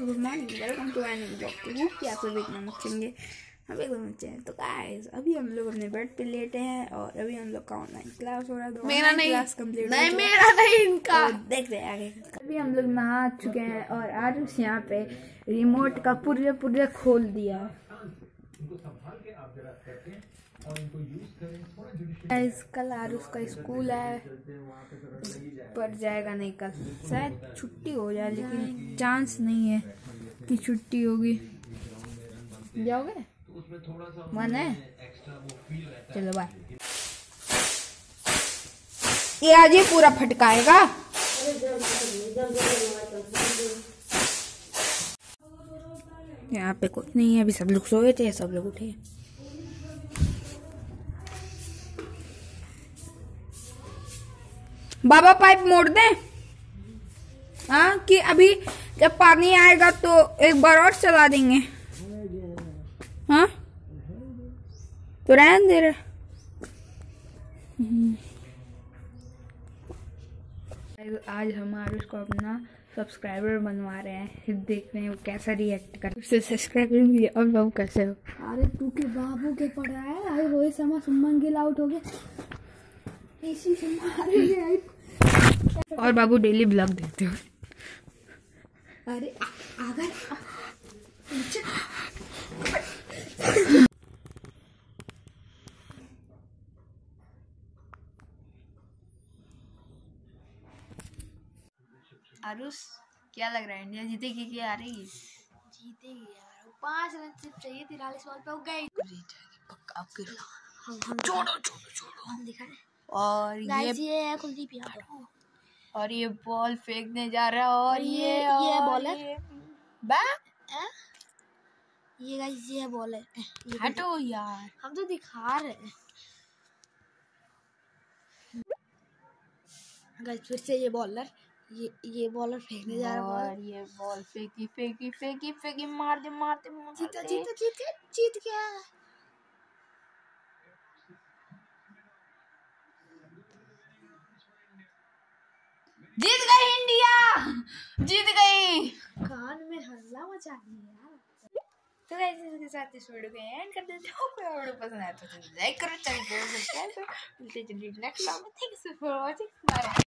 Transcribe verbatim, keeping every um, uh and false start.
Good morning, welcome to an blog. क्या कोई देखना मत चलेंगे हम एक बच्चे हैं। तो गाइस अभी हम लोग अपने बेड पे लेटे हैं और अभी हम लोग का ऑनलाइन क्लास हो रहा है। मेरा नहीं क्लास कंप्लीट नहीं मेरा नहीं इनका तो देख रहे हैं आगे। अभी हम लोग नहा चुके हैं और आरुष यहाँ पे रिमोट का पुर्जे पुर्जे खोल दिया है। कल आरुष का स्कूल है, पर जाएगा नहीं कल, शायद छुट्टी हो जाए, लेकिन चांस नहीं है कि छुट्टी होगी। जाओगे? मन है? चलो बाय। ये आज ही पूरा फटकाएगा। यहाँ पे कुछ नहीं है, अभी सब लोग सोए थे, सब लोग उठे। बाबा पाइप मोड़ दे। हाँ कि अभी जब पानी आएगा तो एक बार और चला देंगे। हाँ तो रहने दे रहे। आज हम आरुष को अपना सब्सक्राइबर बनवा रहे हैं, देख रहे हैं वो कैसा रिएक्ट कर। उससे सब्सक्राइबर मिले। और बाबू कैसे हो? अरे तू के बाबू के पढ़ रहा है। अरे रोहित शर्मा सुमन गिल आउट हो गए, इसी से मारे। और बाबू डेली ब्लॉग देखते हो? अरे अगर आरुष क्या लग रहा है, इंडिया जीतेगी कि हारेगी? जीतेगी यार, पांच रन सिर्फ चाहिए, तिरालीस बॉल पे हो गई। पक्का आपके हम हम छोड़ो छोड़ो छोड़ो हम दिखा रहे। और ये ये है कुलदीप यादव, और ये बॉल फेंकने जा रहा है। और ये ये बॉलर बैक, ये गाइस ये बॉलर। हटो यार, हम तो दिखा रहे हैं। गाइस फिर से ये बॉलर, ये ये बॉलर फेंकने जा रहा है। और ये बॉल फेंकी फेंकी फेंकी फेंकी मार दे मार दे जीता जीता जीत गया जीत गया। जीत गई इंडिया, जीत गई। कान में हल्ला मचा दिया यार। तो गाइस इसके साथ इस वीडियो को एंड कर देते हो। कोई वीडियो पसंद आया तो लाइक करो, चैनल को सब्सक्राइब करो। मिलते हैं next time. Thanks for watching. Bye.